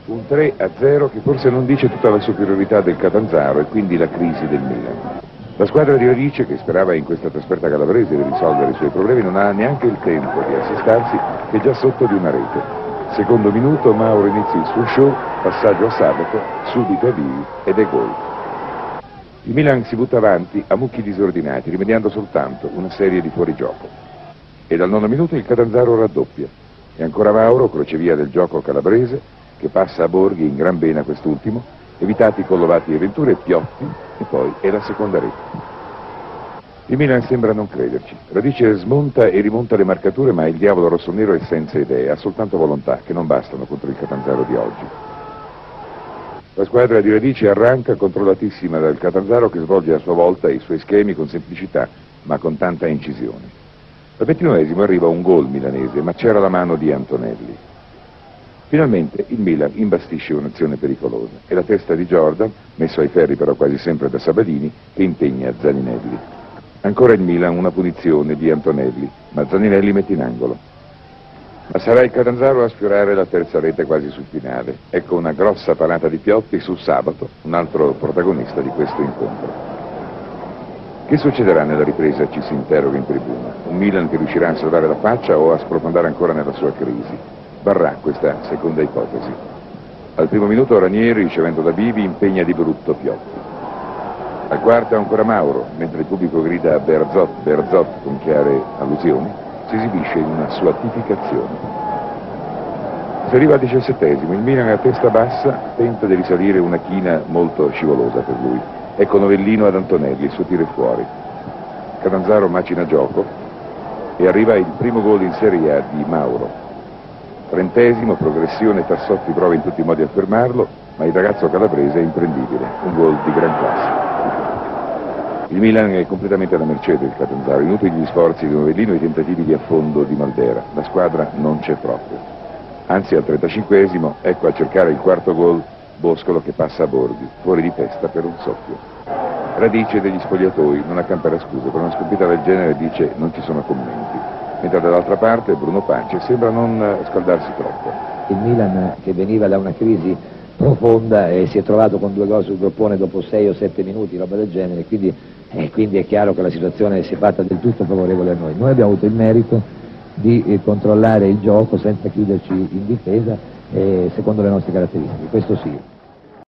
Un 3-0 che forse non dice tutta la superiorità del Catanzaro e quindi la crisi del Milan. La squadra di Radice, che sperava in questa trasferta calabrese di risolvere i suoi problemi, non ha neanche il tempo di assestarsi che è già sotto di una rete. Secondo minuto, Mauro inizia il suo show, passaggio a Sabato, subito a Vivi ed è gol. Il Milan si butta avanti a mucchi disordinati, rimediando soltanto una serie di fuorigioco. E dal 9° minuto il Catanzaro raddoppia. E ancora Mauro, crocevia del gioco calabrese, che passa a Borghi in gran bene a quest'ultimo, evitati Collovati e Ventura e Piotti, e poi è la seconda rete. Il Milan sembra non crederci. Radice smonta e rimonta le marcature, ma il diavolo rossonero è senza idee, ha soltanto volontà, che non bastano contro il Catanzaro di oggi. La squadra di Radice arranca controllatissima dal Catanzaro, che svolge a sua volta i suoi schemi con semplicità, ma con tanta incisione. Al 29° arriva un gol milanese, ma c'era la mano di Antonelli. Finalmente il Milan imbastisce un'azione pericolosa. È la testa di Jordan, messo ai ferri però quasi sempre da Sabalini, che impegna Zaninelli. Ancora il Milan, una punizione di Antonelli, ma Zaninelli mette in angolo. Ma sarà il Catanzaro a sfiorare la terza rete quasi sul finale. Ecco una grossa parata di Piotti su Sabato, un altro protagonista di questo incontro. Che succederà nella ripresa, ci si interroga in tribuna. Un Milan che riuscirà a salvare la faccia o a sprofondare ancora nella sua crisi? Varrà questa seconda ipotesi. Al 1° minuto Ranieri, ricevendo da Vivi, impegna di brutto Piotti. Al 4° ancora Mauro, mentre il pubblico grida Bearzot, Bearzot con chiare allusioni, si esibisce in una sua tipicazione. Si arriva al 17°, il Milan a testa bassa tenta di risalire una china molto scivolosa per lui. Ecco Novellino ad Antonelli, il suo tiro è fuori. Catanzaro macina gioco e arriva il primo gol in Serie A di Mauro. 30°, progressione, Tassotti prova in tutti i modi a fermarlo, ma il ragazzo calabrese è imprendibile, un gol di gran classe. Il Milan è completamente alla mercé del Catanzaro, inutili gli sforzi di Novellino e i tentativi di affondo di Maldera, la squadra non c'è proprio. Anzi al 35°, ecco a cercare il quarto gol Boscolo che passa a Borghi, fuori di testa per un soffio. Radice degli spogliatoi non accampera scuse, per una sconfitta del genere dice non ci sono commenti, mentre dall'altra parte Bruno Pace sembra non scaldarsi troppo. Il Milan che veniva da una crisi profonda e si è trovato con 2 gol sul groppone dopo 6 o 7 minuti, roba del genere, quindi è chiaro che la situazione si è fatta del tutto favorevole a noi. Noi abbiamo avuto il merito di controllare il gioco senza chiuderci in difesa secondo le nostre caratteristiche, questo sì.